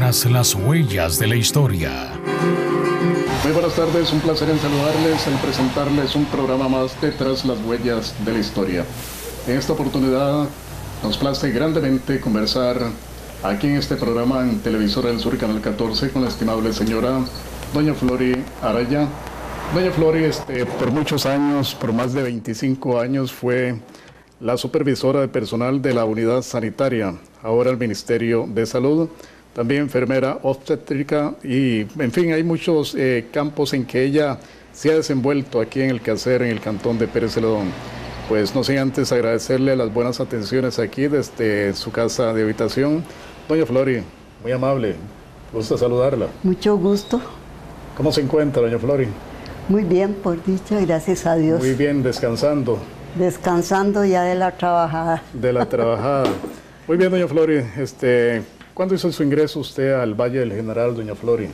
Tras las huellas de la historia. Muy buenas tardes, un placer en saludarles, en presentarles un programa más de Tras las huellas de la historia. En esta oportunidad nos place grandemente conversar aquí en este programa en Televisora del Sur, Canal 14, con la estimable señora doña Flori Araya. Doña Flori, por muchos años, por más de 25 años, fue la supervisora de personal de la unidad sanitaria, ahora el Ministerio de Salud, también enfermera obstétrica y, en fin, hay muchos campos en que ella se ha desenvuelto aquí en el quehacer, en el cantón de Pérez Celedón. Pues no sé, antes agradecerle las buenas atenciones aquí desde su casa de habitación. Doña Flori, muy amable, gusto saludarla. Mucho gusto. ¿Cómo se encuentra, doña Flori? Muy bien, por dicha, gracias a Dios. Muy bien, descansando. Descansando ya de la trabajada. De la trabajada. Muy bien, doña Flori. ¿Cuándo hizo su ingreso usted al Valle del General, doña Flori?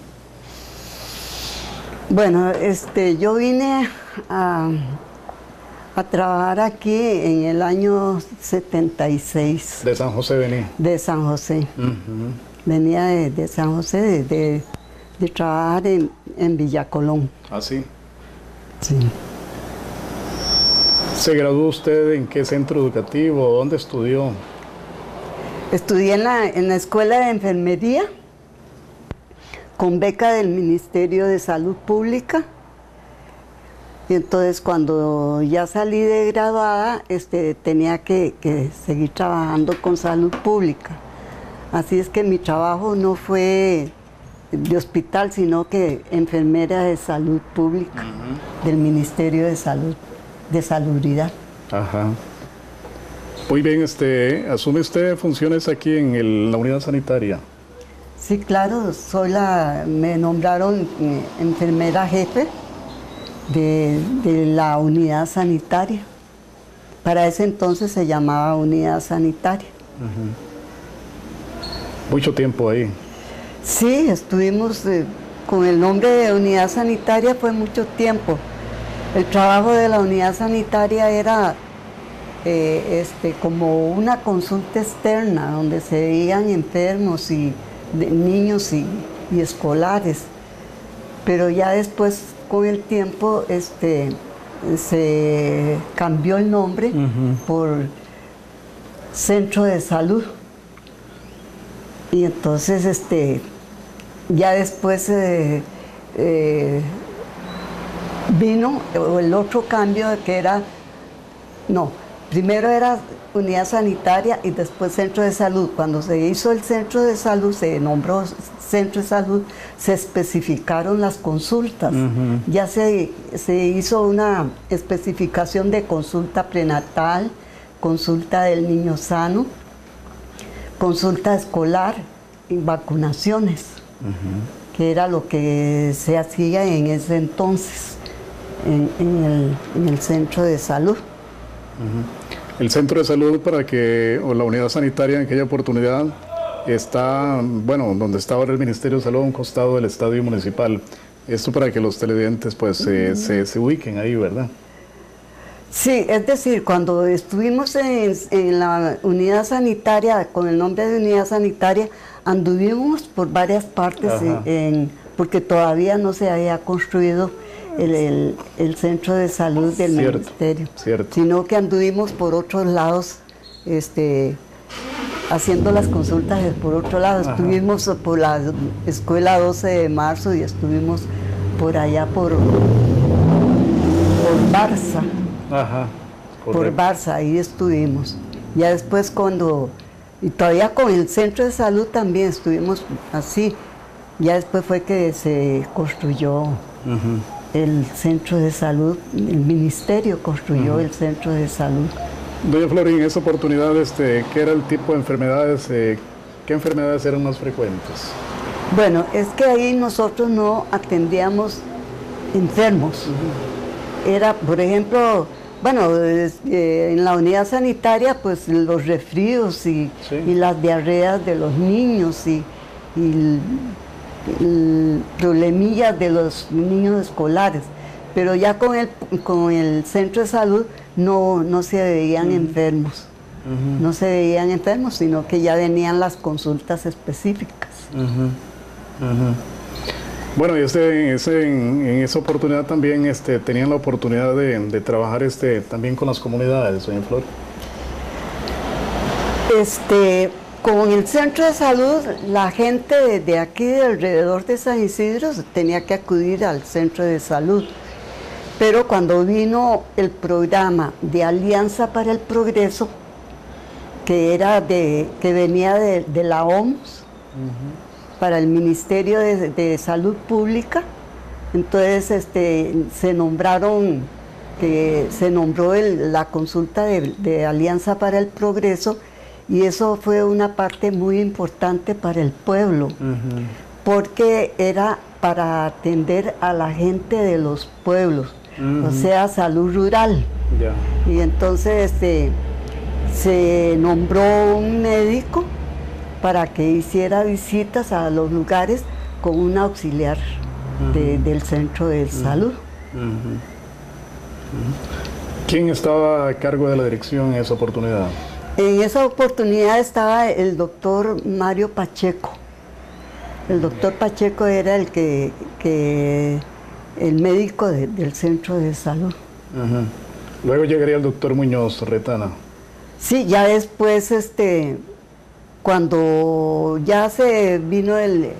Bueno, yo vine a trabajar aquí en el año 76. ¿De San José venía? De San José. Venía de San José, de trabajar en Villa Colón. ¿Ah, sí? Sí. ¿Se graduó usted en qué centro educativo? ¿Dónde estudió? Estudié en la Escuela de Enfermería, con beca del Ministerio de Salud Pública. Y entonces cuando ya salí de graduada, tenía que seguir trabajando con salud pública. Así es que mi trabajo no fue de hospital, sino que enfermera de salud pública, del Ministerio de Salud, de Salubridad. Ajá. Muy bien, ¿asume usted funciones aquí en la unidad sanitaria? Sí, claro, me nombraron enfermera jefe de la unidad sanitaria. Para ese entonces se llamaba unidad sanitaria. Mucho tiempo ahí. Sí, estuvimos con el nombre de unidad sanitaria fue mucho tiempo. El trabajo de la unidad sanitaria era como una consulta externa donde se veían enfermos y niños y escolares. Pero ya después, con el tiempo, se cambió el nombre por Centro de Salud. Y entonces, ya después vino el otro cambio que era, primero era unidad sanitaria y después centro de salud. Cuando se hizo el centro de salud, se nombró centro de salud, se especificaron las consultas. Ya se hizo una especificación de consulta prenatal, consulta del niño sano, consulta escolar y vacunaciones, que era lo que se hacía en ese entonces en el centro de salud. El centro de salud o la unidad sanitaria en aquella oportunidad está, donde está ahora el Ministerio de Salud, a un costado del estadio municipal. Esto para que los televidentes pues se ubiquen ahí, ¿verdad? Sí, es decir, cuando estuvimos en la unidad sanitaria, con el nombre de unidad sanitaria, anduvimos por varias partes, porque todavía no se había construido el centro de salud del ministerio, sino que anduvimos por otros lados, haciendo las consultas por otro lado. Estuvimos por la escuela 12 de marzo y estuvimos por allá por Barça. Por Barça, ahí estuvimos. Ya después y todavía con el centro de salud también estuvimos así. Ya después fue que se construyó el centro de salud, el ministerio construyó el centro de salud. Doña Flori, en esa oportunidad, ¿qué era el tipo de enfermedades? ¿Qué enfermedades eran más frecuentes? Bueno, es que ahí nosotros no atendíamos enfermos. Era, por ejemplo, en la unidad sanitaria, pues los resfríos y las diarreas de los niños y problemillas de los niños escolares, pero ya con el centro de salud no se veían enfermos. no se veían enfermos, sino que ya venían las consultas específicas. Bueno, y en esa oportunidad también tenían la oportunidad de trabajar también con las comunidades, doña Flor. Con el centro de salud, la gente de aquí, de alrededor de San Isidro, tenía que acudir al centro de salud. Pero cuando vino el programa de Alianza para el Progreso, que venía de la OMS, para el Ministerio de Salud Pública, entonces se nombró la consulta de Alianza para el Progreso, y eso fue una parte muy importante para el pueblo, porque era para atender a la gente de los pueblos, o sea, salud rural. Y entonces se nombró un médico para que hiciera visitas a los lugares con un auxiliar del centro de salud. ¿Quién estaba a cargo de la dirección en esa oportunidad? En esa oportunidad estaba el doctor Mario Pacheco. El doctor Pacheco era el médico del centro de salud. Luego llegaría el doctor Muñoz Retana. Sí, ya después, cuando ya se vino el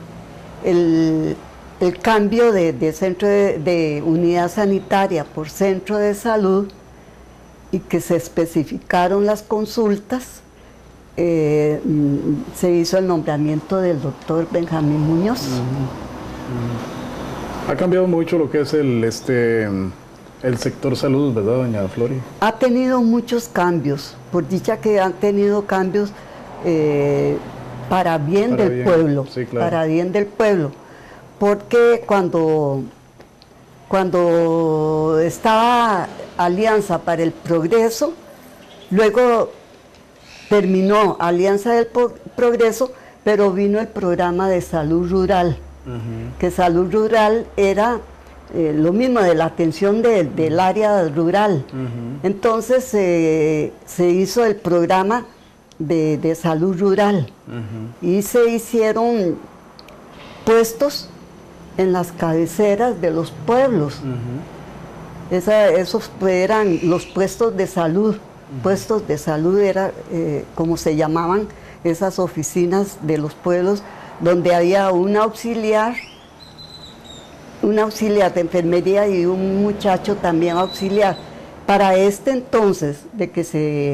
cambio de centro de unidad sanitaria por centro de salud, y que se especificaron las consultas, se hizo el nombramiento del doctor Benjamín Muñoz. Ha cambiado mucho lo que es el sector salud, ¿verdad, doña Flori? Ha tenido muchos cambios, por dicha que han tenido cambios para bien del pueblo, sí, claro. Para bien del pueblo, porque cuando estaba Alianza para el Progreso, luego terminó Alianza del Progreso, pero vino el programa de salud rural, que salud rural era lo mismo, de la atención del área rural. Entonces se hizo el programa de salud rural, y se hicieron puestos en las cabeceras de los pueblos. Esos eran los puestos de salud. Puestos de salud era como se llamaban esas oficinas de los pueblos, donde había un auxiliar de enfermería y un muchacho también auxiliar. Para entonces de que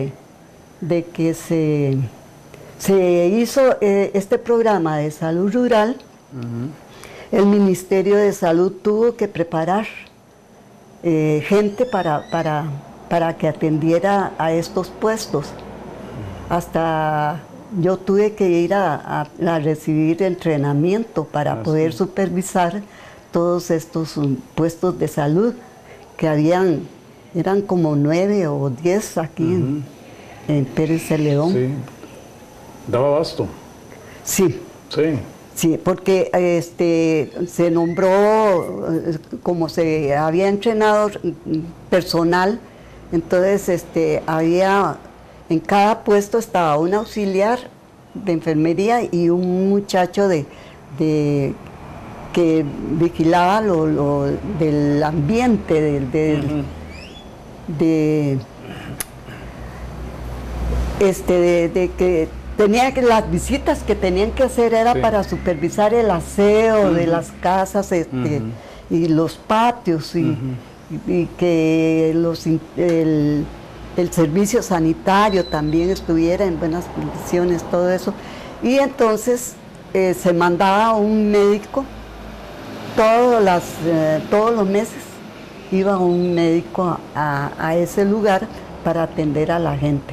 se hizo este programa de salud rural, el Ministerio de Salud tuvo que preparar gente para que atendiera a estos puestos. Hasta yo tuve que ir a recibir entrenamiento para poder supervisar todos estos puestos de salud, que eran como 9 o 10 aquí en Pérez Celedón. Sí. ¿Daba abasto? Sí. Sí. Sí, porque se nombró, como se había entrenado personal, entonces había, en cada puesto estaba un auxiliar de enfermería y un muchacho que vigilaba lo del ambiente, de que las visitas que tenían que hacer era para supervisar el aseo de las casas y los patios, y que el servicio sanitario también estuviera en buenas condiciones, todo eso. Y entonces se mandaba un médico, todos los meses iba un médico a ese lugar para atender a la gente.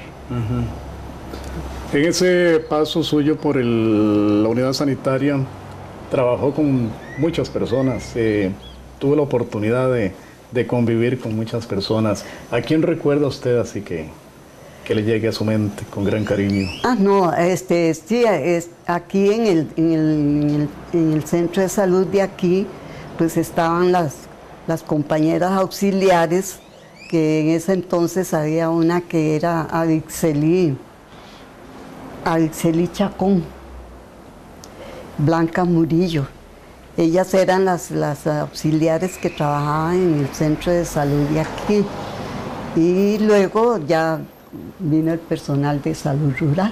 En ese paso suyo por la unidad sanitaria, trabajó con muchas personas, tuvo la oportunidad de convivir con muchas personas. ¿A quién recuerda usted así que le llegue a su mente con gran cariño? No, sí, aquí en el centro de salud de aquí, pues estaban las compañeras auxiliares, que en ese entonces había una que era Adixelí Alceli Chacón, Blanca Murillo. Ellas eran las auxiliares que trabajaban en el centro de salud de aquí. Y luego ya vino el personal de salud rural.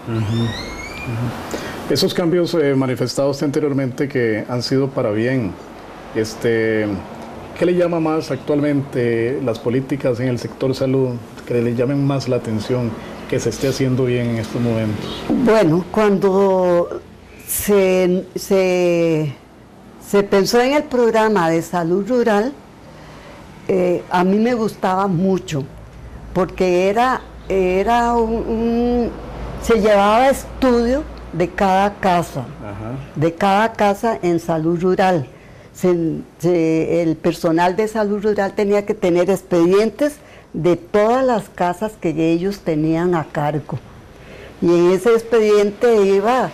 Esos cambios manifestados anteriormente que han sido para bien, ¿qué le llama más actualmente las políticas en el sector salud, que le llamen más la atención, que se esté haciendo bien en estos momentos? Bueno, cuando se pensó en el programa de salud rural, a mí me gustaba mucho, porque se llevaba estudio de cada casa, en salud rural. El personal de salud rural tenía que tener expedientes de todas las casas que ellos tenían a cargo. Y en ese expediente iba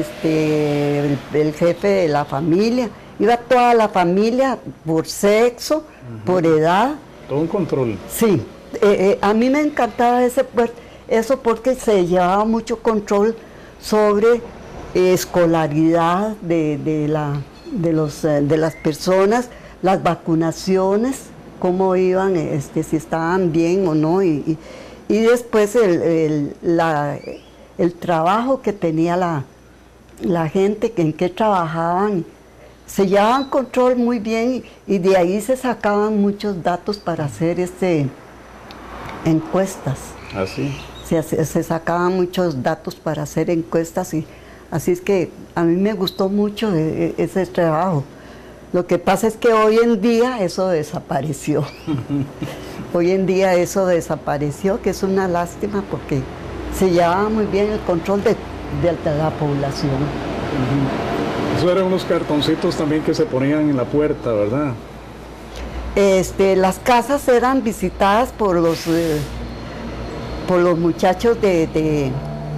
el jefe de la familia, iba toda la familia por sexo, por edad. Todo un control. Sí, a mí me encantaba eso porque se llevaba mucho control sobre escolaridad de las personas, las vacunaciones, cómo iban, si estaban bien o no, y después el trabajo que tenía la gente, en qué trabajaban. Se llevaban control muy bien y de ahí se sacaban muchos datos para hacer encuestas. ¿Así? Se sacaban muchos datos para hacer encuestas, y así es que a mí me gustó mucho ese trabajo. Lo que pasa es que hoy en día eso desapareció. Hoy en día eso desapareció, que es una lástima porque se llevaba muy bien el control de la población. Eso eran unos cartoncitos también que se ponían en la puerta, ¿verdad? Las casas eran visitadas por los muchachos del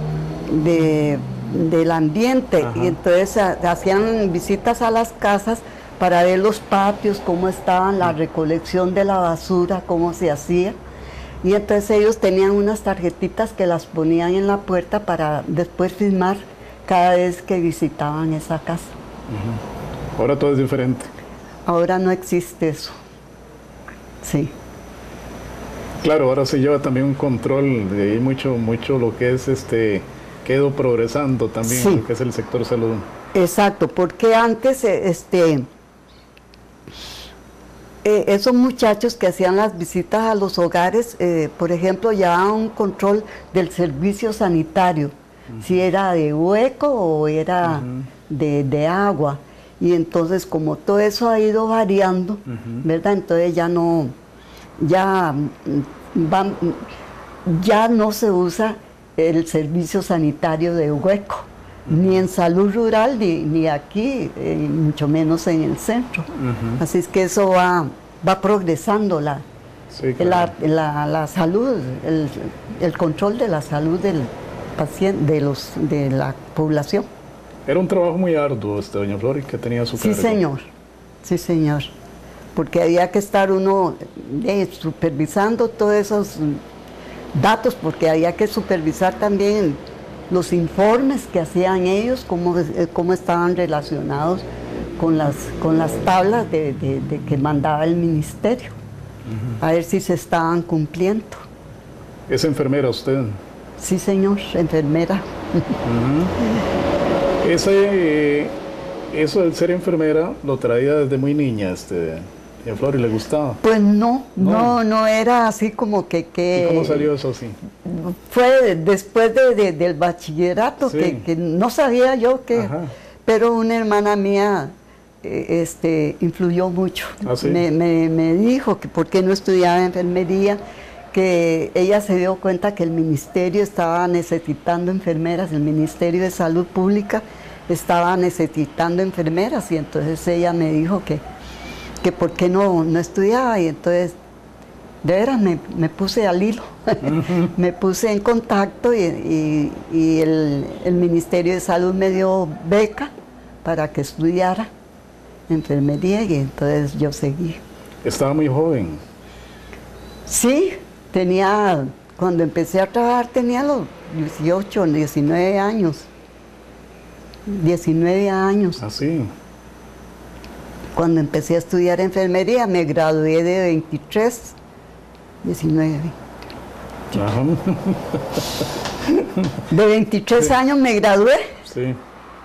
ambiente. Y entonces hacían visitas a las casas para ver los patios, cómo estaban, la recolección de la basura, cómo se hacía. Y entonces ellos tenían unas tarjetitas que las ponían en la puerta para después firmar cada vez que visitaban esa casa. Ahora todo es diferente. Ahora no existe eso. Sí. Claro, ahora se lleva también un control de ahí mucho lo que es quedó progresando también, sí, lo que es el sector salud. Exacto, porque antes esos muchachos que hacían las visitas a los hogares, por ejemplo, llevaban un control del servicio sanitario, si era de hueco o era de agua. Y entonces, como todo eso ha ido variando, ¿verdad? Entonces ya no se usa el servicio sanitario de hueco, ni en salud rural, ni aquí, mucho menos en el centro. Así es que eso va progresando sí, claro, la salud, el control de la salud del paciente, de la población. Era un trabajo muy arduo, doña Flor, que tenía su cargo. Sí, señor. Sí, señor. Porque había que estar uno supervisando todos esos datos, porque había que supervisar también los informes que hacían ellos, cómo estaban relacionados con las tablas que mandaba el ministerio, a ver si se estaban cumpliendo. ¿Es enfermera usted? Sí, señor, enfermera. Eso del ser enfermera lo traía desde muy niña, doña Flor, ¿y le gustaba? Pues no era así como que... ¿Y cómo salió eso así? Fue después del bachillerato, sí, que no sabía yo que... Pero una hermana mía influyó mucho. ¿Ah, sí? Me dijo que por qué no estudiaba enfermería, que ella se dio cuenta que el ministerio estaba necesitando enfermeras, el Ministerio de Salud Pública estaba necesitando enfermeras, y entonces ella me dijo que por qué no estudiaba, y entonces de veras me puse al hilo, me puse en contacto y el Ministerio de Salud me dio beca para que estudiara enfermería, y entonces yo seguí. ¿Estaba muy joven? Sí, tenía Cuando empecé a trabajar tenía los 18, 19 años. 19 años. Ah, sí. Cuando empecé a estudiar enfermería me gradué de 23, 19. Ajá. De 23 Sí. años me gradué Sí,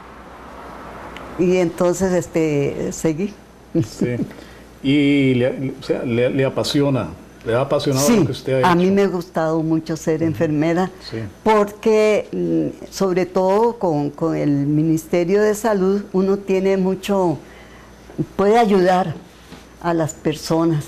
y entonces seguí. sí. Y o sea, le apasiona, le ha apasionado Sí, lo que usted ha hecho. a mí me ha gustado mucho ser enfermera Sí. porque sobre todo con el Ministerio de Salud uno tiene mucho, puede ayudar a las personas,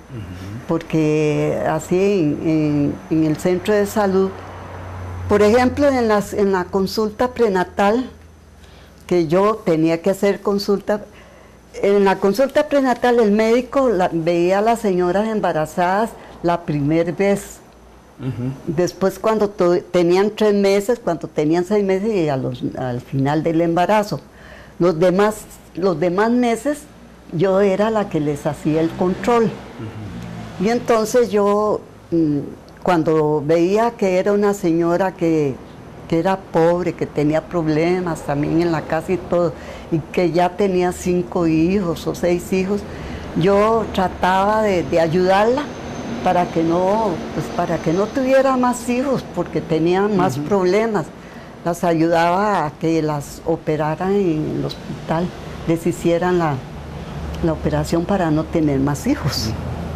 porque así en el centro de salud, por ejemplo en la consulta prenatal, que yo tenía que hacer consulta, en la consulta prenatal el médico veía a las señoras embarazadas la primera vez. Después cuando tenían 3 meses, cuando tenían 6 meses y al final del embarazo. Los demás meses yo era la que les hacía el control. Y entonces yo, cuando veía que era una señora que era pobre, que tenía problemas también en la casa y todo, y que ya tenía 5 hijos o 6 hijos, yo trataba de ayudarla para que no tuviera más hijos, porque tenían más problemas. Las ayudaba a que las operaran en el hospital, les hicieran la operación para no tener más hijos.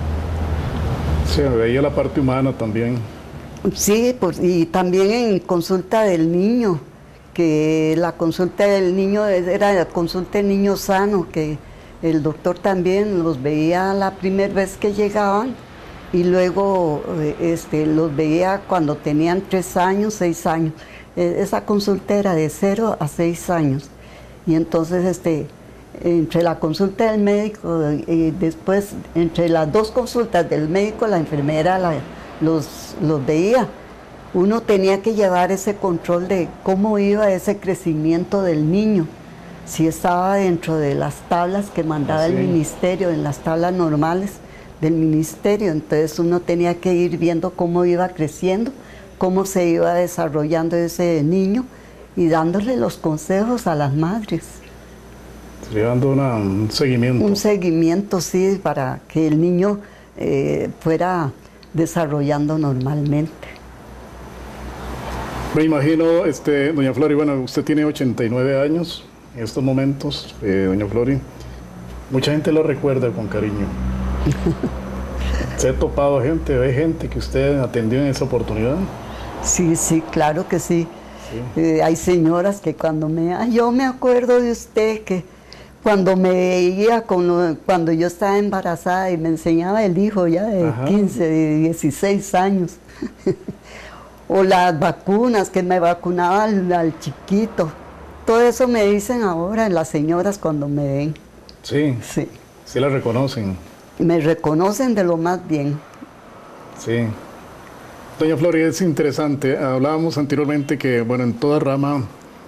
Sí, veía la parte humana también. Sí, pues, y también en consulta del niño, que la consulta del niño era la consulta del niño sano, que el doctor también los veía la primera vez que llegaban y luego los veía cuando tenían 3 años, 6 años. Esa consulta era de 0 a 6 años. Y entonces entre la consulta del médico y después entre las 2 consultas del médico, la enfermera los veía. Uno tenía que llevar ese control de cómo iba ese crecimiento del niño, si estaba dentro de las tablas que mandaba el ministerio, en las tablas normales del ministerio. Entonces uno tenía que ir viendo cómo iba creciendo, cómo se iba desarrollando ese niño y dándole los consejos a las madres. Sería dando un seguimiento. Un seguimiento, sí, para que el niño fuera desarrollando normalmente. Me imagino, doña Flori, bueno, usted tiene 89 años en estos momentos, doña Flori. Mucha gente lo recuerda con cariño. ¿Se ha topado gente, ve gente que usted atendió en esa oportunidad? Sí, sí, claro que sí. Hay señoras que yo me acuerdo de usted que cuando me veía, cuando yo estaba embarazada y me enseñaba el hijo ya de 15, de 16 años. O las vacunas, que me vacunaba al chiquito. Todo eso me dicen ahora las señoras cuando me ven. Sí. Sí. Sí la reconocen. Me reconocen de lo más bien. Sí. Doña Flori, es interesante. Hablábamos anteriormente que, bueno, en toda rama,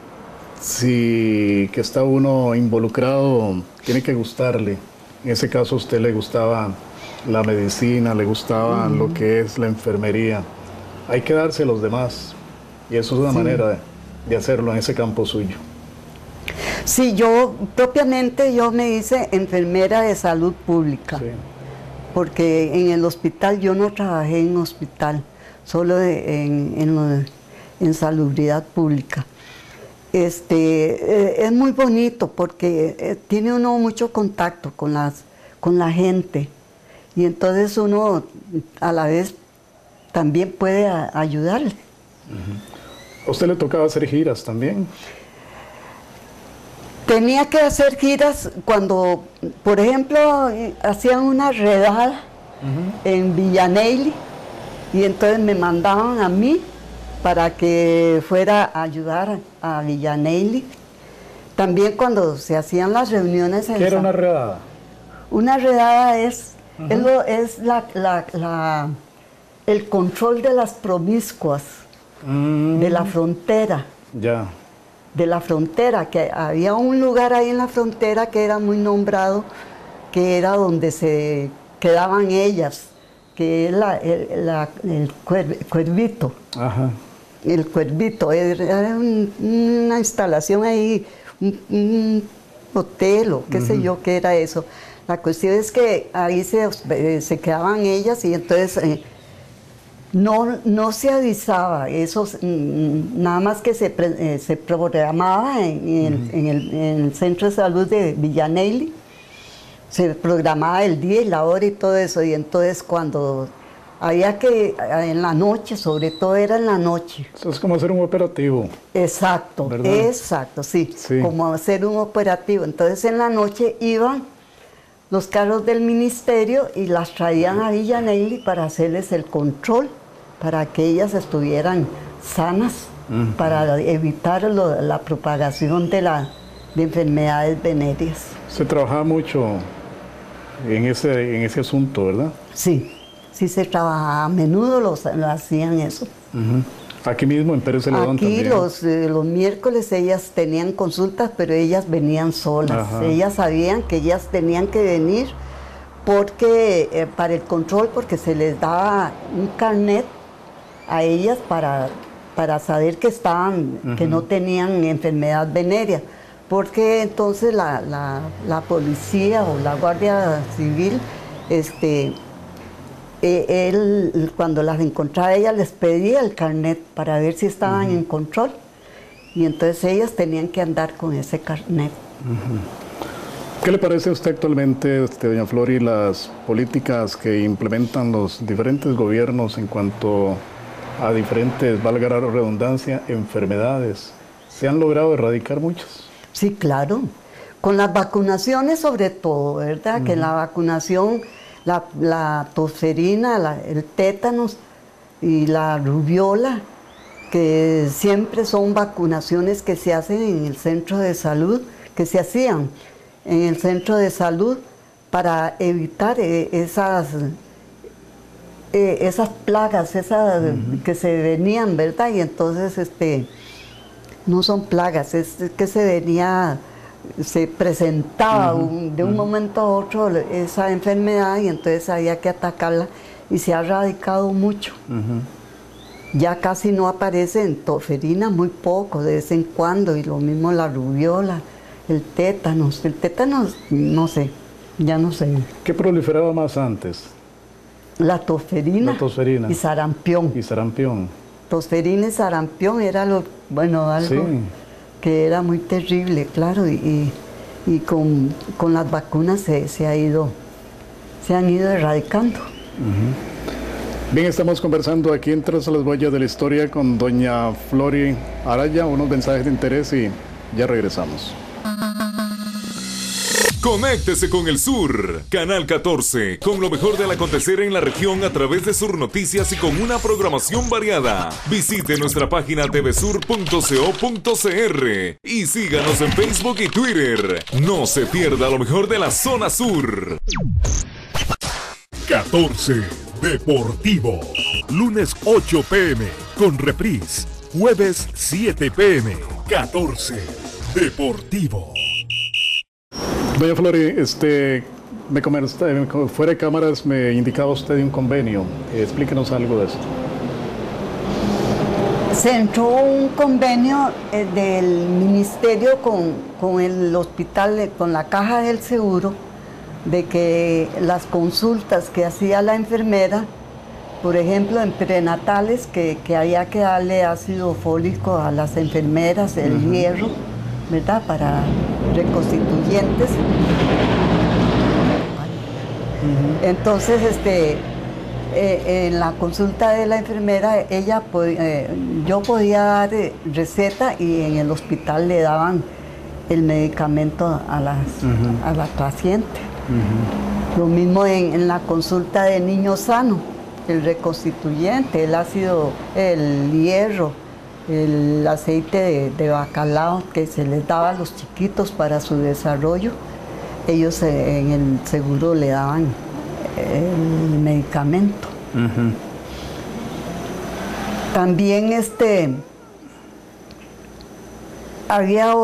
que está uno involucrado, tiene que gustarle. En ese caso a usted le gustaba la medicina, le gustaba lo que es la enfermería. Hay que darse a los demás. Y eso es una manera de hacerlo en ese campo suyo. Sí, yo me hice enfermera de salud pública. Sí. Porque en el hospital yo no trabajé en hospital, solo en salubridad pública. Es muy bonito porque tiene uno mucho contacto con la gente y entonces uno a la vez también puede ayudarle. ¿A usted le tocaba hacer giras también? Tenía que hacer giras cuando, por ejemplo, hacían una redada en Villaneily y entonces me mandaban a mí para que fuera a ayudar a Villaneily. También cuando se hacían las reuniones en... ¿Qué era una redada? Una redada es el control de las promiscuas de la frontera. Ya. De la frontera, que había un lugar ahí en la frontera que era muy nombrado, que era donde se quedaban ellas, que es Cuervito. Ajá. El Cuervito, era una instalación ahí, un hotel o qué sé yo qué era eso. La cuestión es que ahí se quedaban ellas y entonces no se avisaba, eso nada más que se programaba en el Centro de Salud de Villanelli, se programaba el día y la hora y todo eso, y entonces cuando había que, en la noche, sobre todo era en la noche. Eso es como hacer un operativo. Exacto, ¿verdad? exacto, sí, como hacer un operativo. Entonces en la noche iban los carros del ministerio y las traían a Villanelli para hacerles el control, para que ellas estuvieran sanas, para evitar la propagación de enfermedades venéreas. Se trabajaba mucho en ese asunto, ¿verdad? Sí, sí se trabajaba, a menudo lo hacían eso. Aquí mismo en Pérez Celedón Aquí también. los miércoles ellas tenían consultas, pero ellas venían solas. Ajá. Ellas sabían que ellas tenían que venir porque para el control, porque se les daba un carnet a ellas para saber que que no tenían enfermedad venérea. Porque entonces la policía o la Guardia Civil, él cuando las encontraba ella les pedía el carnet para ver si estaban en control, y entonces ellas tenían que andar con ese carnet. ¿Qué le parece a usted actualmente, doña Flori, las políticas que implementan los diferentes gobiernos en cuanto a diferentes, valga la redundancia, enfermedades? ¿Se han logrado erradicar muchas? Sí, claro. Con las vacunaciones sobre todo, ¿verdad? Que la vacunación, la tosferina, el tétanos y la rubiola, que siempre son vacunaciones que se hacen en el centro de salud, que se hacían en el centro de salud para evitar esas plagas, que se venían, ¿verdad? Y entonces, no son plagas, es que se presentaba de un momento a otro esa enfermedad y entonces había que atacarla y se ha erradicado mucho. Ya casi no aparece en tosferina, muy poco, de vez en cuando, y lo mismo la rubiola, el tétanos, no sé, ya no sé. ¿Qué proliferaba más antes? La tosferina, y sarampión. Y sarampión. Tosferina y sarampión era algo que era muy terrible, claro, y con las vacunas se han ido erradicando. Bien, estamos conversando aquí en Tras las Huellas de la Historia con doña Flori Araya, unos mensajes de interés y ya regresamos. Conéctese con el Sur, Canal 14, con lo mejor del acontecer en la región a través de Sur Noticias y con una programación variada. Visite nuestra página tvsur.co.cr y síganos en Facebook y Twitter. No se pierda lo mejor de la zona sur. 14 Deportivo. Lunes 8 p.m. con reprise. Jueves 7 p.m. 14 Deportivo. Doña Flori, fuera de cámaras me indicaba usted de un convenio. Explíquenos algo de eso. Se entró un convenio del ministerio con el hospital, con la caja del seguro, de que las consultas que hacía la enfermera, por ejemplo en prenatales, que había que darle ácido fólico a las enfermeras, el hierro, ¿verdad? Para reconstituyentes. Entonces, en la consulta de la enfermera, yo podía dar receta y en el hospital le daban el medicamento a la paciente. Lo mismo en la consulta de niño sano, el reconstituyente, el ácido, el hierro, el aceite de bacalao que se les daba a los chiquitos para su desarrollo, ellos en el seguro le daban el medicamento. También había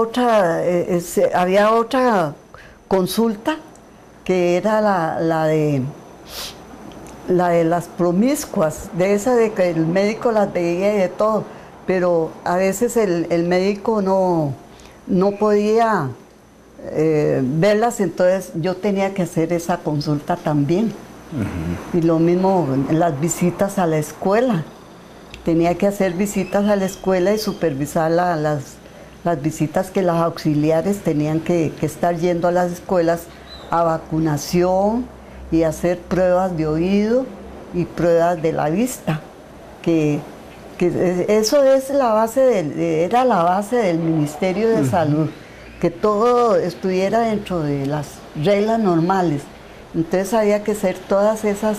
otra consulta que era la de las promiscuas, de esa de que el médico las veía y de todo, pero a veces el médico no podía verlas, entonces yo tenía que hacer esa consulta también. Y lo mismo en las visitas a la escuela. Tenía que hacer visitas a la escuela y supervisar las visitas que las auxiliares tenían que estar yendo a las escuelas a vacunación y hacer pruebas de oído y pruebas de la vista. Que eso es la base era la base del Ministerio de Salud, que todo estuviera dentro de las reglas normales. Entonces había que hacer todas esas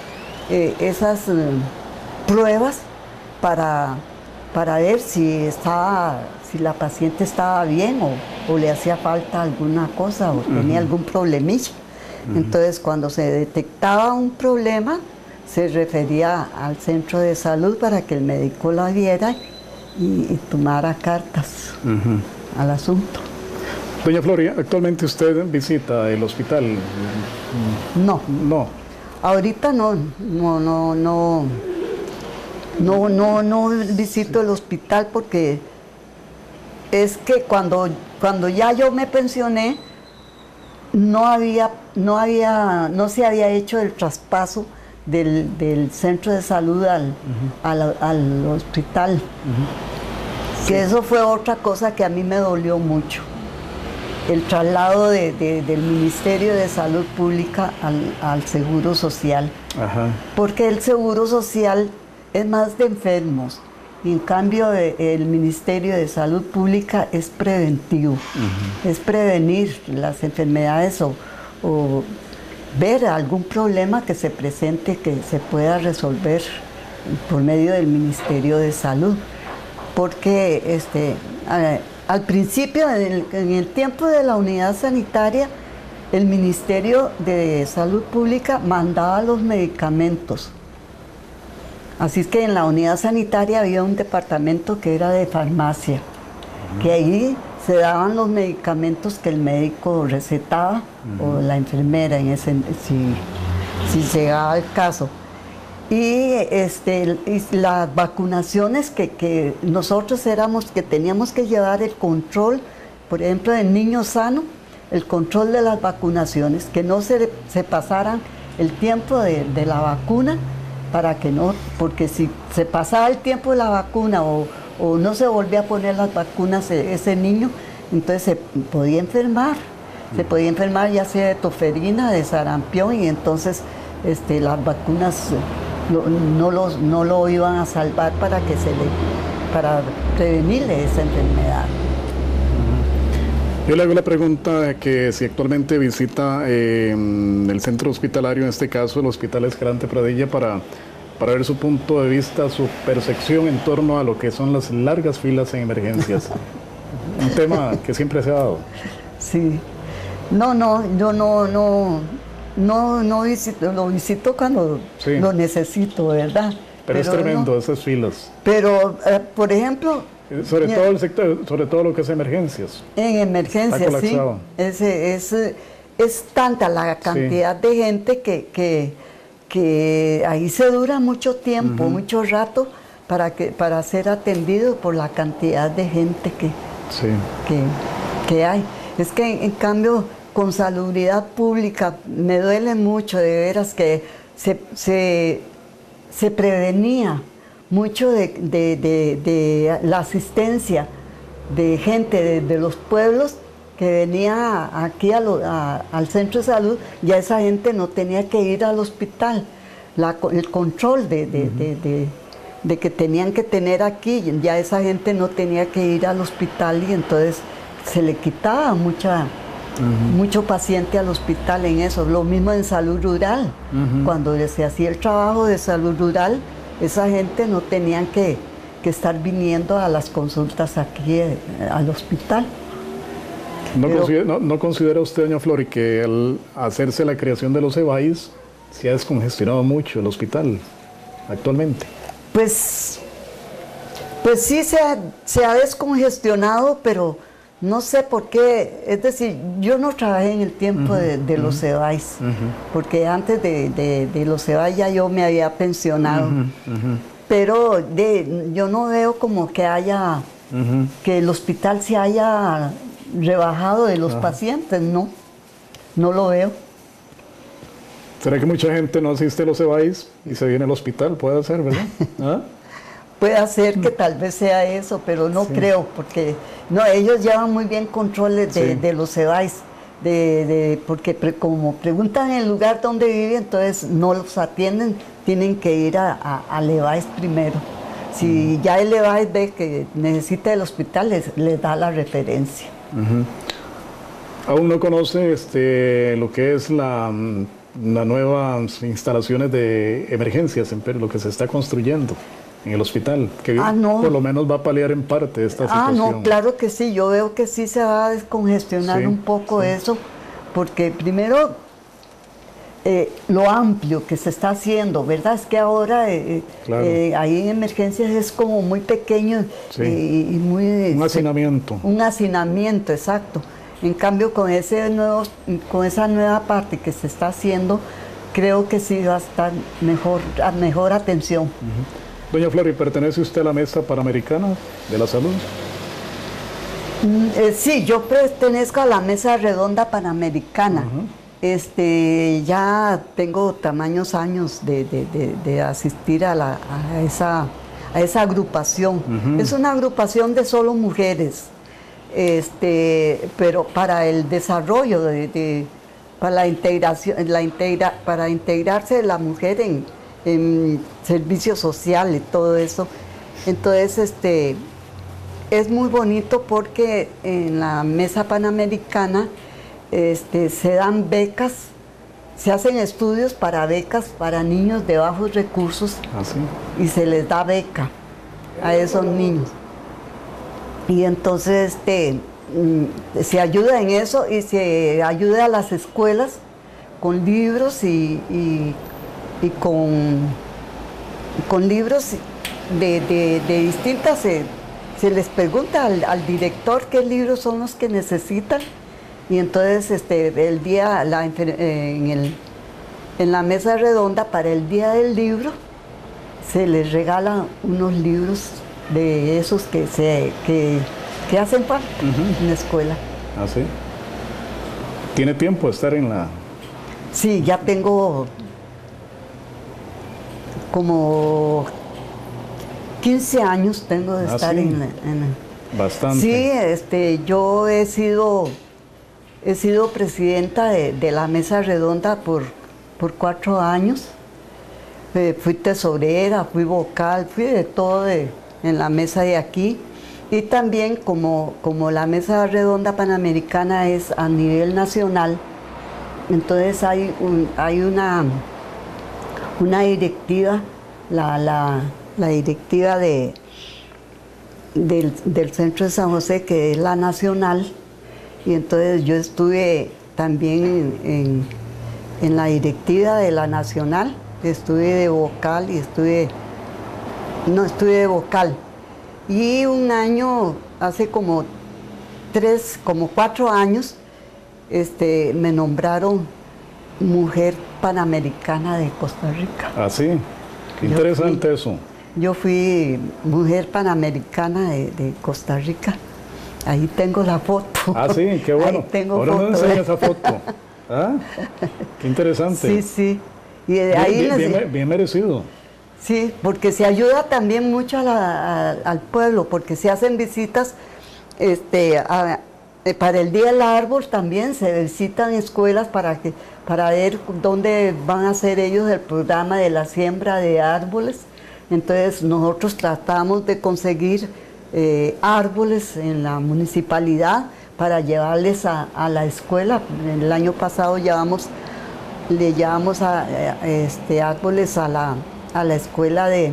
pruebas para ver si la paciente estaba bien o le hacía falta alguna cosa o tenía algún problemilla. Entonces, cuando se detectaba un problema, se refería al centro de salud para que el médico la viera y tomara cartas al asunto. Doña Floria, ¿actualmente usted visita el hospital? No. No. Ahorita no visito el hospital porque es que cuando ya yo me pensioné no se había hecho el traspaso del centro de salud al hospital. Que eso fue otra cosa que a mí me dolió mucho. El traslado del Ministerio de Salud Pública al Seguro Social. Porque el Seguro Social es más de enfermos, y en cambio el Ministerio de Salud Pública es preventivo, es prevenir las enfermedades o ver algún problema que se presente que se pueda resolver por medio del Ministerio de Salud. Porque al principio, en el tiempo de la unidad sanitaria, el Ministerio de Salud Pública mandaba los medicamentos. Así es que en la unidad sanitaria había un departamento que era de farmacia, que ahí se daban los medicamentos que el médico recetaba o la enfermera, si se daba el caso. Y las vacunaciones que nosotros que teníamos que llevar el control, por ejemplo, del niño sano, el control de las vacunaciones, que no se pasaran el tiempo de la vacuna, para que no, porque si se pasaba el tiempo de la vacuna o no se volvía a poner las vacunas ese niño, entonces se podía enfermar. Se podía enfermar ya sea de toferina, de sarampión, y entonces las vacunas no lo iban a salvar para prevenirle esa enfermedad. Yo le hago la pregunta que si actualmente visita el centro hospitalario, en este caso el Hospital Escalante Pradilla, para ver su punto de vista, su percepción en torno a lo que son las largas filas en emergencias. Un tema que siempre se ha dado. Sí. Yo no visito, lo visito cuando lo necesito, ¿verdad? Pero es tremendo esas filas. Pero, por ejemplo... Sobre todo el sector, sobre todo lo que es emergencias. En emergencias, sí. Es tanta la cantidad de gente que ahí se dura mucho tiempo, mucho rato, para ser atendido por la cantidad de gente que hay. Es que en cambio con salubridad pública me duele mucho, de veras, que se prevenía mucho de la asistencia de gente de los pueblos que venía aquí al centro de salud. Ya esa gente no tenía que ir al hospital. El control de que tenían que tener aquí, ya esa gente no tenía que ir al hospital, y entonces se le quitaba mucho paciente al hospital en eso. Lo mismo en salud rural. Cuando se hacía el trabajo de salud rural, esa gente no tenían que estar viniendo a las consultas aquí al hospital. ¿No considera usted, doña Flori, que al hacerse la creación de los EBAIS se ha descongestionado mucho el hospital actualmente? Pues sí se ha descongestionado, pero No sé por qué, es decir, yo no trabajé en el tiempo de los CEBAIS, porque antes de los CEBAIS ya yo me había pensionado, pero yo no veo como que haya, que el hospital se haya rebajado de los pacientes, no lo veo. ¿Será que mucha gente no asiste a los CEBAIS y se viene al hospital? Puede ser, ¿verdad? ¿Ah? Puede ser que tal vez sea eso, pero no creo, porque no, ellos llevan muy bien controles de los CEBAIS, porque como preguntan el lugar donde viven, entonces no los atienden, tienen que ir al EVAIS primero. Si ya el EVAIS ve que necesita el hospital, les da la referencia. Aún no conoce lo que es las nuevas instalaciones de emergencias, lo que se está construyendo en el hospital, que no. Por lo menos va a paliar en parte esta situación. No, claro que sí, yo veo que sí se va a descongestionar un poco eso, porque primero lo amplio que se está haciendo, ¿verdad? Es que ahora claro. Ahí en emergencias es como muy pequeño y muy... Un hacinamiento. Un hacinamiento, exacto. En cambio, con esa nueva parte que se está haciendo, creo que sí va a estar mejor atención. Doña Flor, ¿y pertenece usted a la Mesa Panamericana de la Salud? Sí, yo pertenezco a la Mesa Redonda Panamericana. Ya tengo tamaños años de asistir a esa agrupación. Es una agrupación de solo mujeres, pero para el desarrollo, para la integración, para integrarse la mujer en servicios sociales, todo eso. Entonces, es muy bonito porque en la Mesa Panamericana se dan becas, se hacen estudios para becas para niños de bajos recursos y se les da beca a esos niños. Y entonces se ayuda en eso y se ayuda a las escuelas con libros y con libros de distintas, se les pregunta al director qué libros son los que necesitan y entonces el día en la mesa redonda para el día del libro se les regalan unos libros de esos que hacen falta en la escuela. ¿Ah, sí? ¿Tiene tiempo de estar en la...? Sí, ya tengo como 15 años tengo de estar en Bastante. Sí, yo he sido presidenta de la mesa redonda por 4 años. Fui tesorera, fui vocal, fui de todo en la mesa de aquí. Y también como la mesa redonda panamericana es a nivel nacional, entonces hay una directiva, la directiva del Centro de San José, que es la nacional, y entonces yo estuve también en la directiva de la nacional, estuve de vocal y estuve de vocal. Y un año, hace como 4 años, me nombraron Mujer Panamericana de Costa Rica. Ah, sí, qué interesante eso. Yo fui Mujer Panamericana de Costa Rica. Ahí tengo la foto. Ah, sí, qué bueno. Ahí tengo ahora foto. nos enseña esa foto. ¿Ah? Qué interesante. Sí, sí. Y ahí bien merecido. Sí, porque se ayuda también mucho al pueblo, porque se hacen visitas para el Día del Árbol también, se visitan escuelas para ver dónde van a hacer ellos el programa de la siembra de árboles. Entonces nosotros tratamos de conseguir árboles en la municipalidad para llevarles a la escuela. El año pasado le llevamos árboles a la escuela de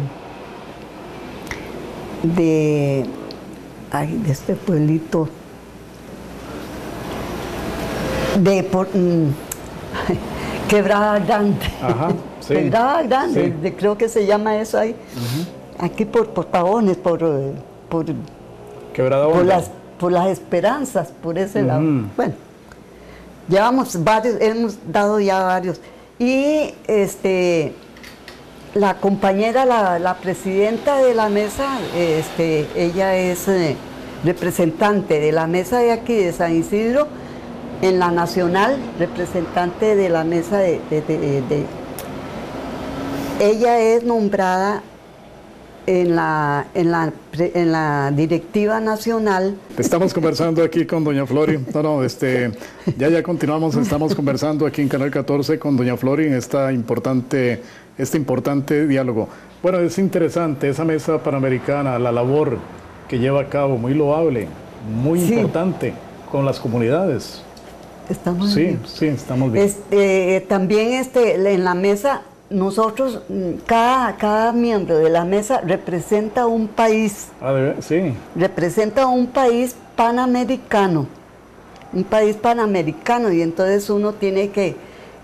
este pueblito Quebrada Grande. Ajá, sí. Quebrada Grande, Sí. Creo que se llama eso ahí. Aquí por Pavones, Quebrada Honda. por las esperanzas, por ese lado. Bueno, llevamos varios, hemos dado ya varios. Y la compañera, la presidenta de la mesa, ella es representante de la mesa de aquí de San Isidro, en la nacional, representante de la mesa ella es nombrada en la directiva nacional. Estamos conversando aquí con doña Flori. Ya continuamos, estamos conversando aquí en Canal 14 con doña Flori en este importante diálogo. Bueno, es interesante esa mesa panamericana, la labor que lleva a cabo, muy loable, muy importante con las comunidades. Estamos bien. Sí, estamos bien. También en la mesa, nosotros, cada miembro de la mesa representa un país. Sí. Representa un país panamericano. Un país panamericano, y entonces uno tiene que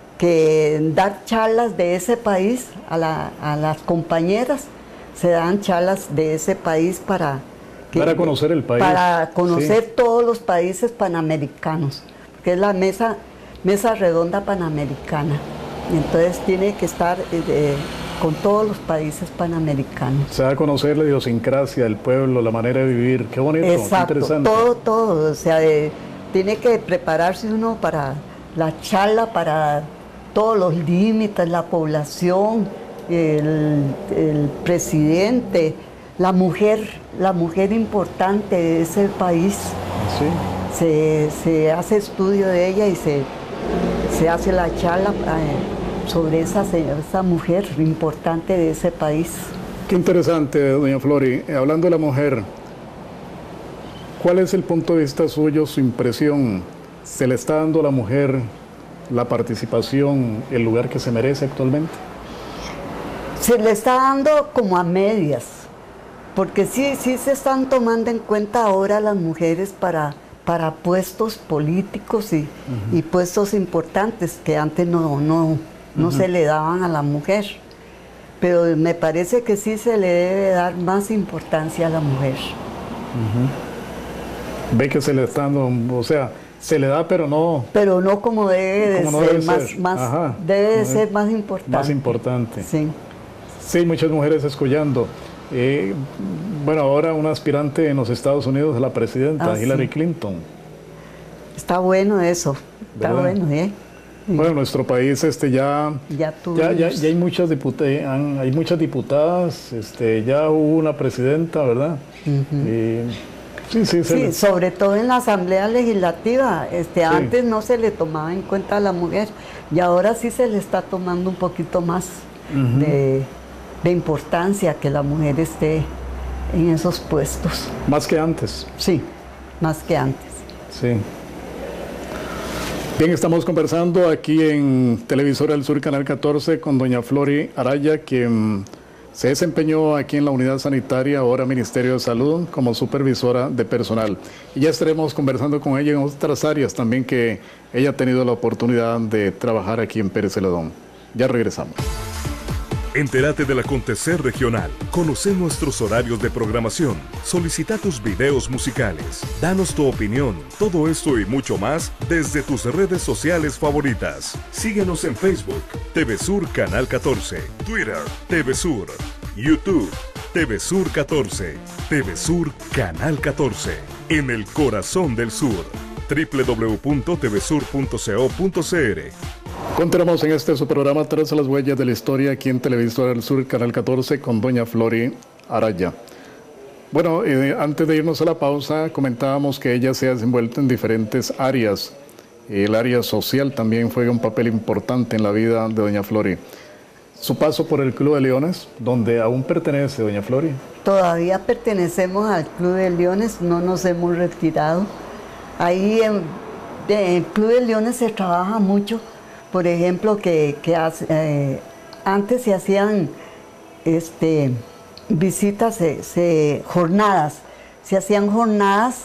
dar charlas de ese país a las compañeras. Se dan charlas de ese país para conocer el país. Para conocer todos los países panamericanos, que es la mesa redonda panamericana. Y entonces tiene que estar con todos los países panamericanos. Se da a conocer la idiosincrasia del pueblo, la manera de vivir. Qué bonito, exacto, qué interesante. Todo. O sea, tiene que prepararse uno para la charla, para todos los límites, la población, el presidente, la mujer importante de ese país. Sí. Se hace estudio de ella y se hace la charla sobre esa mujer importante de ese país. Qué interesante, doña Flori. Hablando de la mujer, ¿cuál es el punto de vista suyo, su impresión? ¿Se le está dando a la mujer la participación, el lugar que se merece actualmente? Se le está dando como a medias, porque sí se están tomando en cuenta ahora las mujeres para puestos políticos y puestos importantes que antes no se le daban a la mujer. Pero me parece que sí se le debe dar más importancia a la mujer. Ve que se le está dando, o sea, se le da, pero no como debe de ser más importante. Más importante. Sí. Sí, muchas mujeres escollando. Bueno, ahora una aspirante en los Estados Unidos a la presidenta, Hillary Clinton. Está bueno eso, está bueno, ¿eh? Bueno, nuestro país ya hay muchas diputadas, ya hubo una presidenta, ¿verdad? Sí, sobre todo en la Asamblea Legislativa. Antes no se le tomaba en cuenta a la mujer y ahora sí se le está tomando un poquito más de importancia que la mujer esté en esos puestos. Más que antes. Sí, más que antes. Sí. Bien, estamos conversando aquí en Televisora del Sur, Canal 14, con doña Flori Araya, quien se desempeñó aquí en la unidad sanitaria, ahora Ministerio de Salud, como supervisora de personal. Y ya estaremos conversando con ella en otras áreas también que ella ha tenido la oportunidad de trabajar aquí en Pérez Celedón. Ya regresamos. Entérate del acontecer regional. Conoce nuestros horarios de programación. Solicita tus videos musicales. Danos tu opinión. Todo esto y mucho más desde tus redes sociales favoritas. Síguenos en Facebook, TV Sur Canal 14, Twitter, TV Sur, YouTube, TV Sur 14, TV Sur Canal 14. En el corazón del sur. www.tvsur.co.cr. Continuamos en su programa Tras las Huellas de la Historia, aquí en Televisora del Sur, Canal 14, con doña Flori Araya. Bueno, antes de irnos a la pausa, comentábamos que ella se ha desenvuelto en diferentes áreas. El área social también juega un papel importante en la vida de doña Flori. Su paso por el Club de Leones, donde aún pertenece doña Flori. Todavía pertenecemos al Club de Leones, no nos hemos retirado. Ahí en el Club de Leones se trabaja mucho. Por ejemplo, antes se hacían visitas, jornadas. Se hacían jornadas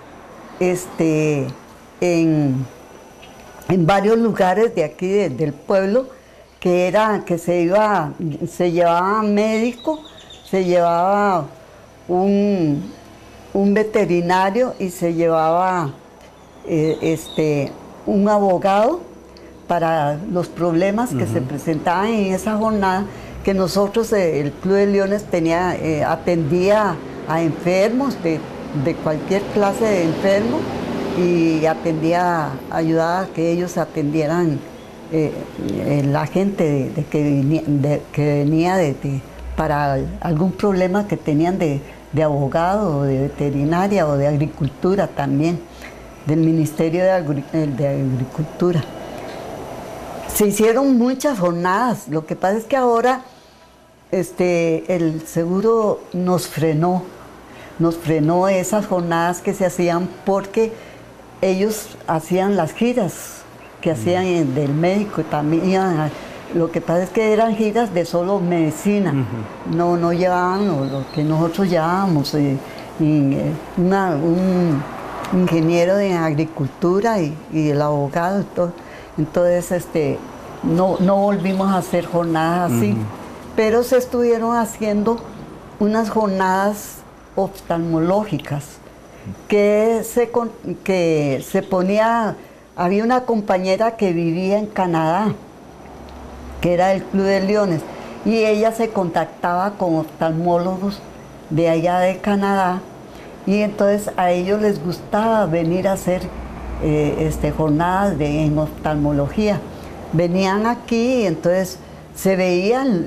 en varios lugares de aquí del pueblo, que se llevaba médico, se llevaba un un veterinario y se llevaba un abogado para los problemas que se presentaban en esa jornada, que nosotros, el Club de Leones atendía a enfermos de cualquier clase de enfermo, y ayudaba a que ellos atendieran la gente que venía para algún problema que tenían de abogado, o de veterinaria, o de agricultura también, del Ministerio de Agricultura. Se hicieron muchas jornadas. Lo que pasa es que ahora el seguro nos frenó esas jornadas que se hacían, porque ellos hacían las giras que hacían del médico también. Lo que pasa es que eran giras de solo medicina, no llevaban lo que nosotros llevábamos, un ingeniero de agricultura y el abogado y todo. Entonces no volvimos a hacer jornadas así, pero se estuvieron haciendo unas jornadas oftalmológicas que se ponía. Había una compañera que vivía en Canadá, que era del Club de Leones, y ella se contactaba con oftalmólogos de allá de Canadá, y entonces a ellos les gustaba venir a hacer jornadas en oftalmología. Venían aquí y entonces se veían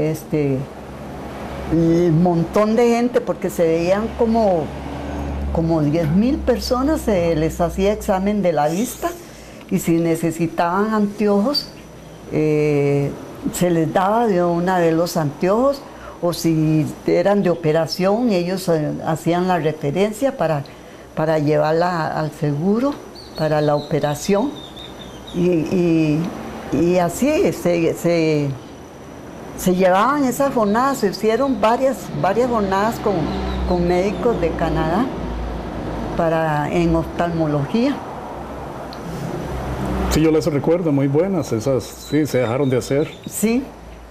un montón de gente, porque se veían como 10.000 personas. Se les hacía examen de la vista, y si necesitaban anteojos, se les daba de una vez los anteojos, o si eran de operación, ellos hacían la referencia para llevarla al seguro para la operación, y así se llevaban esas jornadas. Se hicieron varias jornadas con médicos de Canadá en oftalmología. Sí, yo les recuerdo, muy buenas esas, sí, se dejaron de hacer. Sí,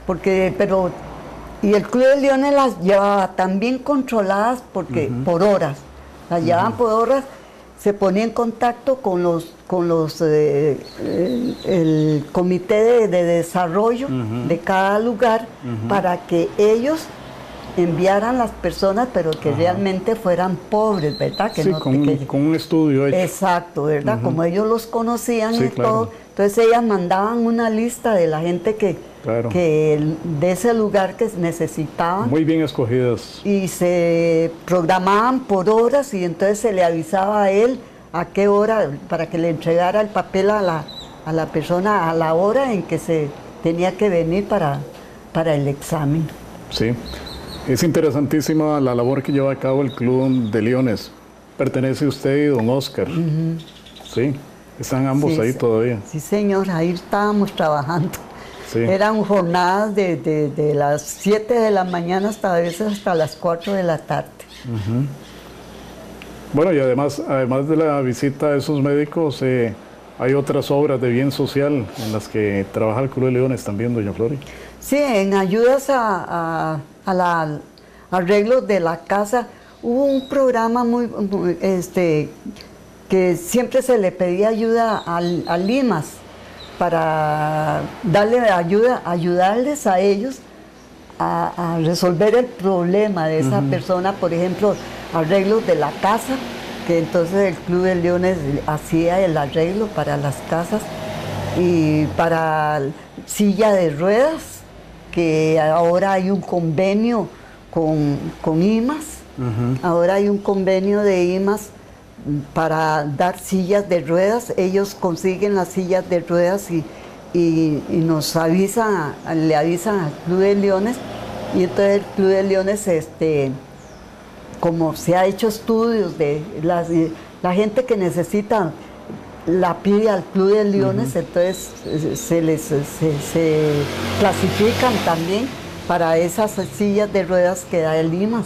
y el Club de Leones las llevaba también controladas, porque por horas, las llevaban por horas. Se ponía en contacto con el comité de desarrollo de cada lugar, para que ellos enviaran las personas, pero que realmente fueran pobres, ¿verdad? Que sí, con un estudio hecho. Exacto, ¿verdad? Como ellos los conocían, sí, y claro, todo. Entonces ellas mandaban una lista de la gente que de ese lugar que necesitaban. Muy bien escogidas. Y se programaban por horas, y entonces se le avisaba a él a qué hora, para que le entregara el papel a la persona a la hora en que se tenía que venir para el examen. Sí. Es interesantísima la labor que lleva a cabo el Club de Leones. Pertenece usted y don Oscar. Sí, están ambos ahí todavía. Sí, señor, ahí estábamos trabajando. Sí. Eran jornadas de las 7 de la mañana hasta a veces hasta las 4 de la tarde. Bueno, y además de la visita de esos médicos, hay otras obras de bien social en las que trabaja el Club de Leones también, doña Flori. Sí, en ayudas a arreglos de la casa. Hubo un programa que siempre se le pedía ayuda a Limas, para ayudarles a ellos a resolver el problema de esa persona. Por ejemplo, arreglos de la casa, que entonces el Club de Leones hacía el arreglo para las casas, y para silla de ruedas, que ahora hay un convenio con IMAS. Ahora hay un convenio de IMAS para dar sillas de ruedas. Ellos consiguen las sillas de ruedas y nos avisan, le avisan al Club de Leones, y entonces el Club de Leones, como se ha hecho estudios de la gente que necesita, la pide al Club de Leones, entonces se clasifican también para esas sillas de ruedas que da el IMAS.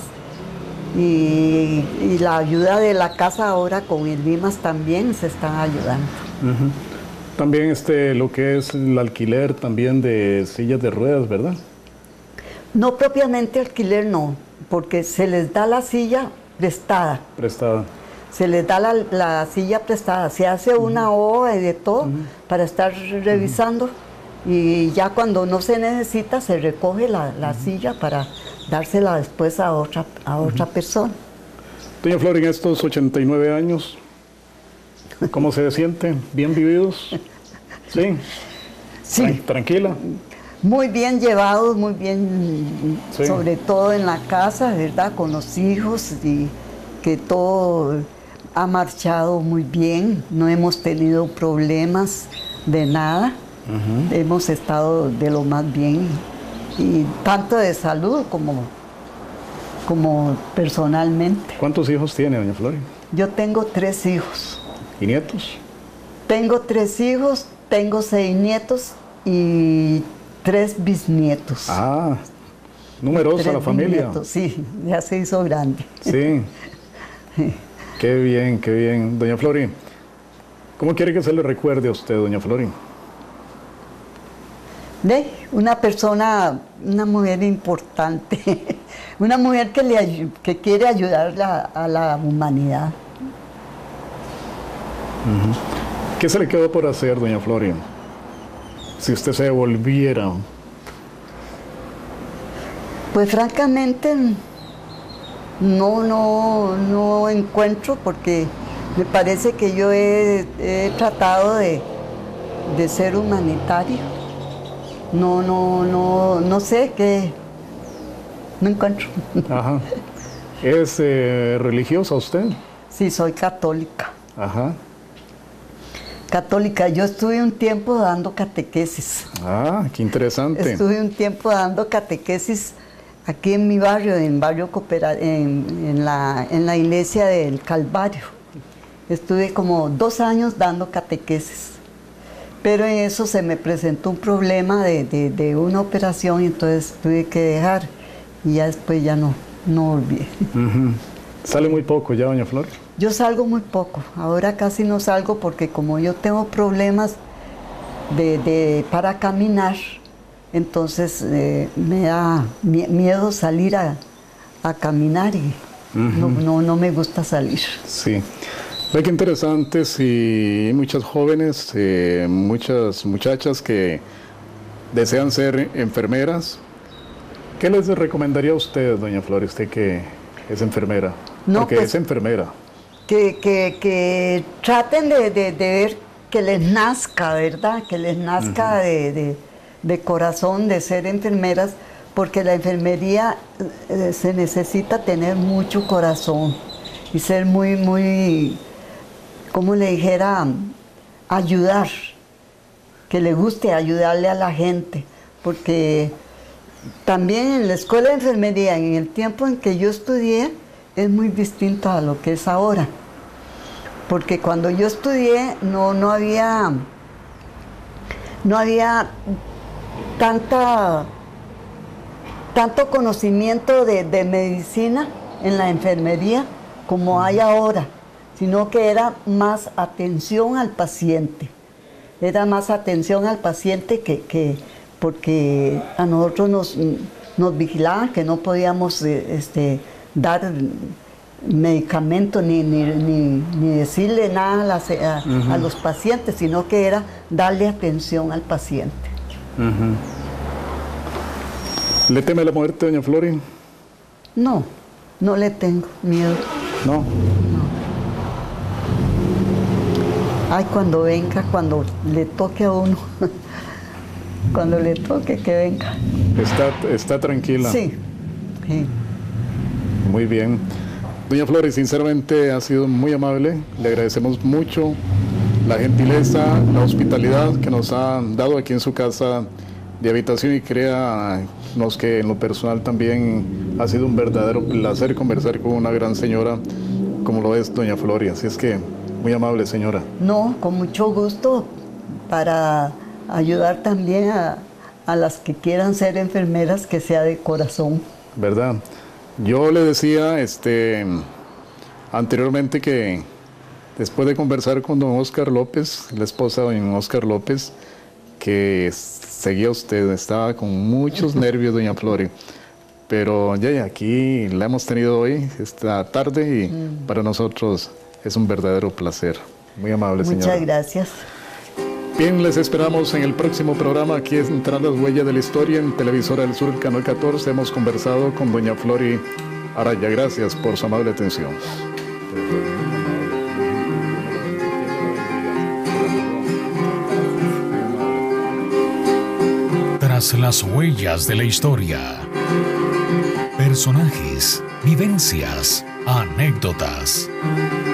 Y la ayuda de la casa ahora con el IMAS también se están ayudando. También lo que es el alquiler también de sillas de ruedas, ¿verdad? No propiamente alquiler, no, porque se les da la silla prestada. Prestada. Se les da la silla prestada, se hace una hoja y de todo para estar revisando y ya cuando no se necesita se recoge la silla para dársela después a otra persona. Doña Flor, en estos 89 años, ¿cómo se siente? ¿Bien vividos? ¿Sí? Sí. ¿Tranquila? Muy bien llevados, muy bien, sí. Sobre todo en la casa, ¿verdad? Con los hijos y que todo ha marchado muy bien, no hemos tenido problemas de nada, hemos estado de lo más bien, y tanto de salud como personalmente. ¿Cuántos hijos tiene, doña Flor? Yo tengo 3 hijos. ¿Y nietos? Tengo 3 hijos, tengo 6 nietos y 3 bisnietos. Ah, numerosa la familia. Bisnietos, sí, ya se hizo grande. Sí. Qué bien, qué bien. Doña Flori, ¿cómo quiere que se le recuerde a usted, doña Flori? Una persona, una mujer importante, una mujer que quiere ayudar a la humanidad. ¿Qué se le quedó por hacer, doña Flori? Si usted se devolviera. Pues francamente no encuentro, porque me parece que yo he tratado de ser humanitario. No sé qué, no encuentro. Ajá. ¿Es religiosa usted? Sí, soy católica. Ajá. Católica. Yo estuve un tiempo dando catequesis. Ah, qué interesante. Estuve un tiempo dando catequesis aquí en mi barrio, en la iglesia del Calvario. Estuve como 2 años dando catequesis. Pero en eso se me presentó un problema de una operación y entonces tuve que dejar. Y ya después ya no volví. ¿Sale muy poco ya, doña Flor? Yo salgo muy poco. Ahora casi no salgo porque como yo tengo problemas para caminar, entonces me da miedo salir a caminar y no me gusta salir. Sí. Ve qué interesante, si hay muchas jóvenes, muchas muchachas que desean ser enfermeras. ¿Qué les recomendaría a usted, doña Flor, usted que es enfermera? No, porque pues, es enfermera. Que traten de ver que les nazca, ¿verdad? Que les nazca de corazón de ser enfermeras, porque la enfermería se necesita tener mucho corazón y ser muy, como le dijera, ayudar, que le guste ayudarle a la gente, porque también en la escuela de enfermería, en el tiempo en que yo estudié, es muy distinto a lo que es ahora, porque cuando yo estudié no había tanto conocimiento de medicina en la enfermería como hay ahora, sino que era más atención al paciente. Era más atención al paciente porque a nosotros nos vigilaban que no podíamos dar medicamento ni decirle nada a los pacientes, sino que era darle atención al paciente. ¿Le teme la muerte, doña Flori? No le tengo miedo. No. Ay, cuando venga, cuando le toque a uno, cuando le toque que venga. ¿Está tranquila? Sí. Muy bien. Doña Flori, sinceramente ha sido muy amable. Le agradecemos mucho la gentileza, la hospitalidad que nos ha dado aquí en su casa de habitación, y créanos que en lo personal también ha sido un verdadero placer conversar con una gran señora como lo es doña Flori. Así es que muy amable, señora. No, con mucho gusto, para ayudar también a las que quieran ser enfermeras, que sea de corazón. ¿Verdad? Yo le decía anteriormente que después de conversar con don Oscar López, la esposa de don Oscar López, que seguía usted, estaba con muchos nervios, doña Flori, pero ya aquí la hemos tenido hoy, esta tarde, y para nosotros es un verdadero placer. Muy amable, señora. Muchas gracias. Bien, les esperamos en el próximo programa aquí en Tras las Huellas de la Historia en Televisora del Sur, el Canal 14. Hemos conversado con doña Flori Araya. Gracias por su amable atención. Tras las Huellas de la Historia. Personajes, vivencias, anécdotas.